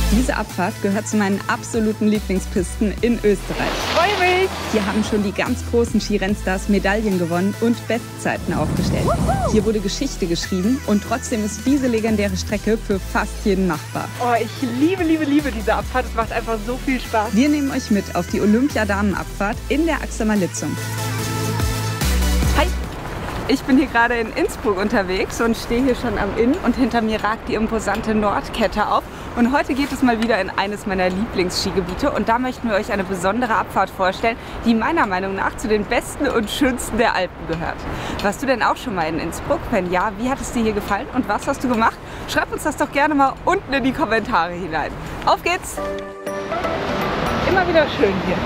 Diese Abfahrt gehört zu meinen absoluten Lieblingspisten in Österreich. Freue mich! Hier haben schon die ganz großen Skirennstars Medaillen gewonnen und Bestzeiten aufgestellt. Hier wurde Geschichte geschrieben und trotzdem ist diese legendäre Strecke für fast jeden machbar. Oh, ich liebe diese Abfahrt. Es macht einfach so viel Spaß. Wir nehmen euch mit auf die Olympiadamenabfahrt in der Axamer Litzum. Hi! Ich bin hier gerade in Innsbruck unterwegs und stehe hier schon am Inn und hinter mir ragt die imposante Nordkette auf. Und heute geht es mal wieder in eines meiner Lieblingsskigebiete und da möchten wir euch eine besondere Abfahrt vorstellen, die meiner Meinung nach zu den besten und schönsten der Alpen gehört. Warst du denn auch schon mal in Innsbruck? Wenn ja, wie hat es dir hier gefallen und was hast du gemacht? Schreib uns das doch gerne mal unten in die Kommentare hinein. Auf geht's! Immer wieder schön hier.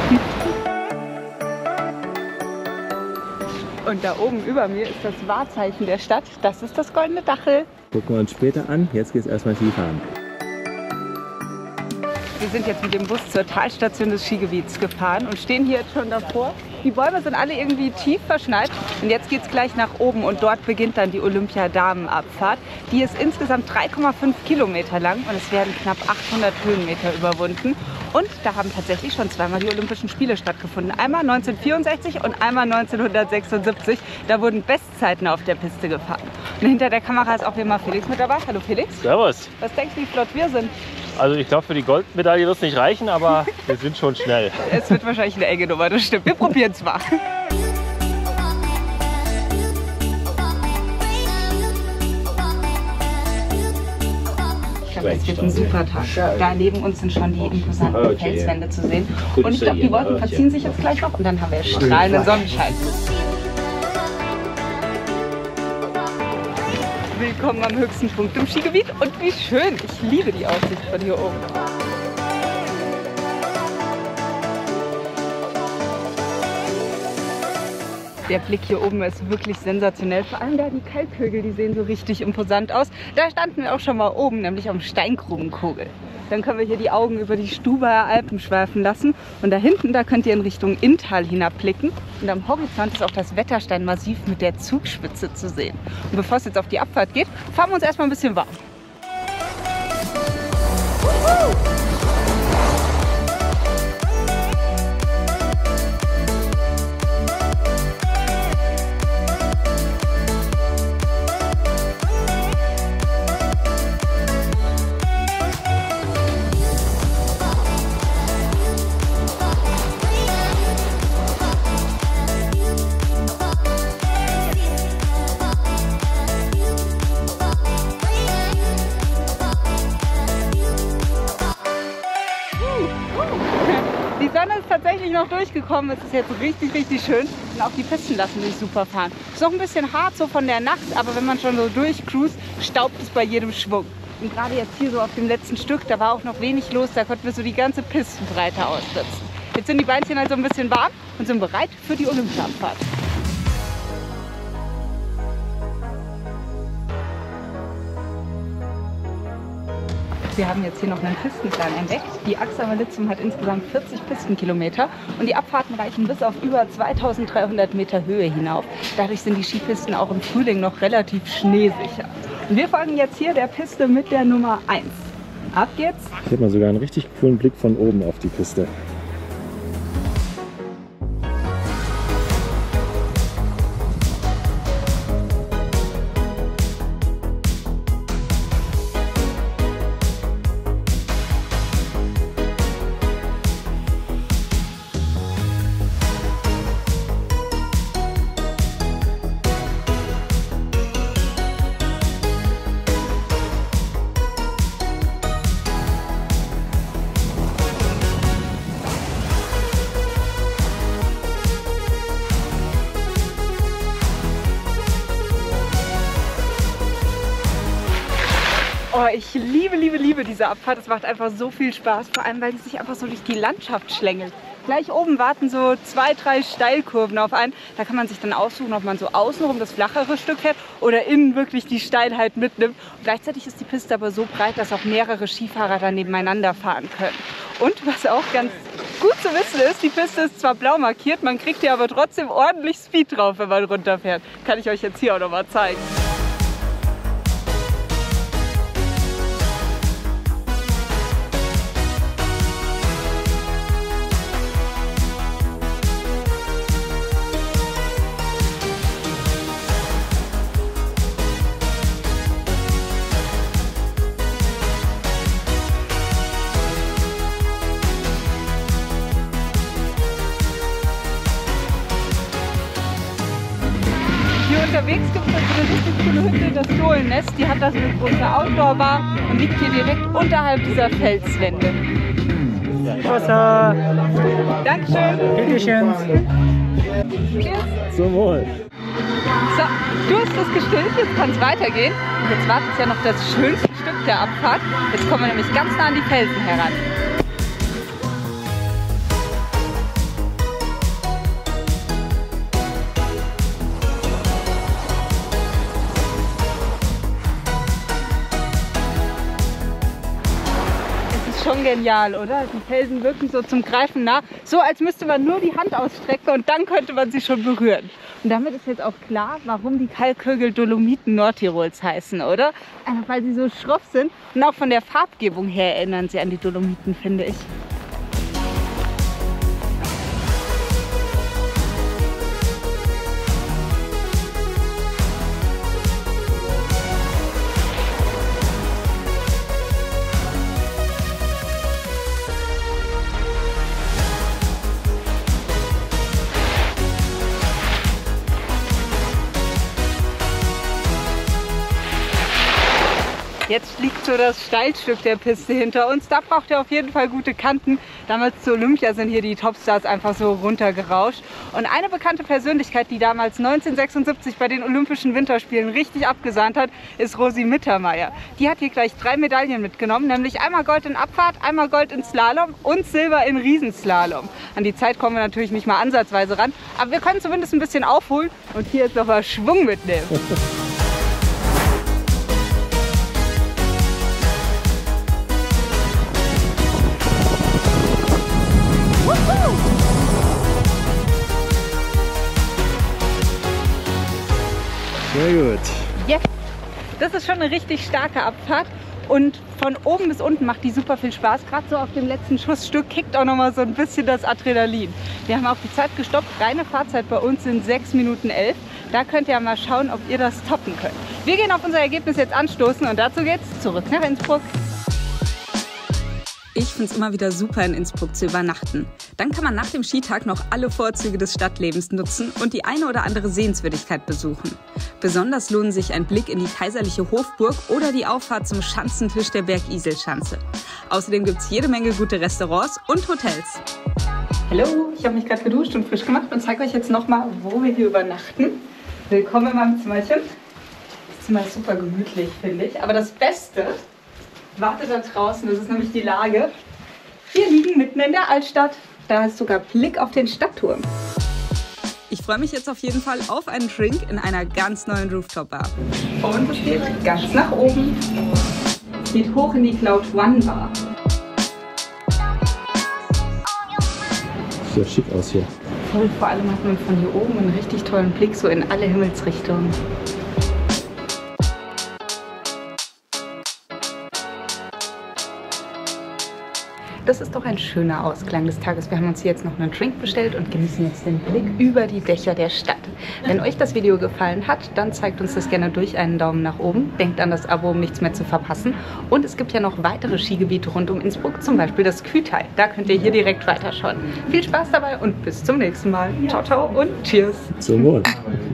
Und da oben über mir ist das Wahrzeichen der Stadt. Das ist das Goldene Dachl. Gucken wir uns später an. Jetzt geht es erstmal Skifahren. Wir sind jetzt mit dem Bus zur Talstation des Skigebiets gefahren und stehen hier jetzt schon davor. Die Bäume sind alle irgendwie tief verschneit und jetzt geht es gleich nach oben und dort beginnt dann die Olympiadamenabfahrt. Die ist insgesamt 3,5 Kilometer lang und es werden knapp 800 Höhenmeter überwunden. Und da haben tatsächlich schon zweimal die Olympischen Spiele stattgefunden. Einmal 1964 und einmal 1976. Da wurden Bestzeiten auf der Piste gefahren. Und hinter der Kamera ist auch wie immer Felix mit dabei. Hallo Felix. Servus. Was denkst du, wie flott wir sind? Also ich glaube, für die Goldmedaille wird es nicht reichen, aber wir sind schon schnell. Es wird wahrscheinlich eine enge Nummer, das stimmt. Wir probieren es mal. Es wird ein super Tag. Da neben uns sind schon die imposanten Felswände zu sehen. Und ich glaube, die Wolken verziehen sich jetzt gleich noch und dann haben wir strahlenden Sonnenschein. Willkommen am höchsten Punkt im Skigebiet und wie schön! Ich liebe die Aussicht von hier oben. Der Blick hier oben ist wirklich sensationell. Vor allem da die Kalkhügel, die sehen so richtig imposant aus. Da standen wir auch schon mal oben, nämlich am Steingrubenkogel. Dann können wir hier die Augen über die Stubaier Alpen schweifen lassen. Und da hinten, da könnt ihr in Richtung Inntal hinabblicken. Und am Horizont ist auch das Wettersteinmassiv mit der Zugspitze zu sehen. Und bevor es jetzt auf die Abfahrt geht, fahren wir uns erstmal ein bisschen warm. Die Sonne ist tatsächlich noch durchgekommen. Es ist jetzt richtig schön. Und auch die Pisten lassen sich super fahren. Ist noch ein bisschen hart so von der Nacht, aber wenn man schon so durchcruist, staubt es bei jedem Schwung. Und gerade jetzt hier so auf dem letzten Stück, da war auch noch wenig los. Da konnten wir so die ganze Pistenbreite aussitzen. Jetzt sind die Beinchen halt so ein bisschen warm und sind bereit für die Olympiabfahrt. Wir haben jetzt hier noch einen Pistenplan entdeckt. Die Axamer Litzum hat insgesamt 40 Pistenkilometer und die Abfahrten reichen bis auf über 2300 Meter Höhe hinauf. Dadurch sind die Skipisten auch im Frühling noch relativ schneesicher. Und wir folgen jetzt hier der Piste mit der Nummer 1. Ab geht's! Hier hat man sogar einen richtig coolen Blick von oben auf die Piste. Oh, ich liebe diese Abfahrt. Es macht einfach so viel Spaß, vor allem weil die sich einfach so durch die Landschaft schlängelt. Gleich oben warten so 2, 3 Steilkurven auf einen. Da kann man sich dann aussuchen, ob man so außenrum das flachere Stück fährt oder innen wirklich die Steilheit mitnimmt. Und gleichzeitig ist die Piste aber so breit, dass auch mehrere Skifahrer dann nebeneinander fahren können. Und was auch ganz gut zu wissen ist, die Piste ist zwar blau markiert, man kriegt hier aber trotzdem ordentlich Speed drauf, wenn man runterfährt. Kann ich euch jetzt hier auch noch mal zeigen. unterwegs gibt es eine richtig coole Hütte, das Dohlennest. Die hat da so eine große Outdoor-Bar und liegt hier direkt unterhalb dieser Felswände. Wasser! Dankeschön! Bitteschön! Cheers! Zum Wohl. So, du hast das gestillt, jetzt kann es weitergehen. Jetzt wartet ja noch das schönste Stück der Abfahrt. Jetzt kommen wir nämlich ganz nah an die Felsen heran. Schon genial, oder? Die Felsen wirken so zum Greifen nah, so als müsste man nur die Hand ausstrecken und dann könnte man sie schon berühren. Und damit ist jetzt auch klar, warum die Kalkhügel Dolomiten Nordtirols heißen, oder? Einfach weil sie so schroff sind und auch von der Farbgebung her erinnern sie an die Dolomiten, finde ich. Jetzt liegt so das Steilstück der Piste hinter uns. Da braucht ihr auf jeden Fall gute Kanten. Damals zu Olympia sind hier die Topstars einfach so runtergerauscht. Und eine bekannte Persönlichkeit, die damals 1976 bei den Olympischen Winterspielen richtig abgesahnt hat, ist Rosi Mittermeier. Die hat hier gleich 3 Medaillen mitgenommen, nämlich einmal Gold in Abfahrt, einmal Gold in Slalom und Silber in Riesenslalom. An die Zeit kommen wir natürlich nicht mal ansatzweise ran, aber wir können zumindest ein bisschen aufholen und hier jetzt noch mal Schwung mitnehmen. Sehr gut. Yes. Das ist schon eine richtig starke Abfahrt und von oben bis unten macht die super viel Spaß. Gerade so auf dem letzten Schussstück kickt auch noch mal so ein bisschen das Adrenalin. Wir haben auch die Zeit gestoppt. Reine Fahrzeit bei uns sind 6 Minuten 11. Da könnt ihr mal schauen, ob ihr das toppen könnt. Wir gehen auf unser Ergebnis jetzt anstoßen und dazu geht's zurück nach Innsbruck. Ich finde es immer wieder super, in Innsbruck zu übernachten. Dann kann man nach dem Skitag noch alle Vorzüge des Stadtlebens nutzen und die eine oder andere Sehenswürdigkeit besuchen. Besonders lohnen sich ein Blick in die kaiserliche Hofburg oder die Auffahrt zum Schanzentisch der Bergiselschanze. Außerdem gibt es jede Menge gute Restaurants und Hotels. Hallo, ich habe mich gerade geduscht und frisch gemacht und zeige euch jetzt nochmal, wo wir hier übernachten. Willkommen in meinem Zimmerchen. Das Zimmer ist super gemütlich, finde ich. Aber das Beste wartet da draußen, das ist nämlich die Lage. Wir liegen mitten in der Altstadt. Da ist sogar Blick auf den Stadtturm. Ich freue mich jetzt auf jeden Fall auf einen Drink in einer ganz neuen Rooftop-Bar. Und es geht ganz nach oben. Es geht hoch in die Cloud One Bar. Sieht ja schick aus hier. Voll, vor allem hat man von hier oben einen richtig tollen Blick so in alle Himmelsrichtungen. Das ist doch ein schöner Ausklang des Tages. Wir haben uns hier jetzt noch einen Drink bestellt und genießen jetzt den Blick über die Dächer der Stadt. Wenn euch das Video gefallen hat, dann zeigt uns das gerne durch einen Daumen nach oben. Denkt an das Abo, um nichts mehr zu verpassen. Und es gibt ja noch weitere Skigebiete rund um Innsbruck, zum Beispiel das Kühtal. Da könnt ihr hier direkt weiterschauen. Viel Spaß dabei und bis zum nächsten Mal. Ciao, ciao und Cheers! Zum Wohl.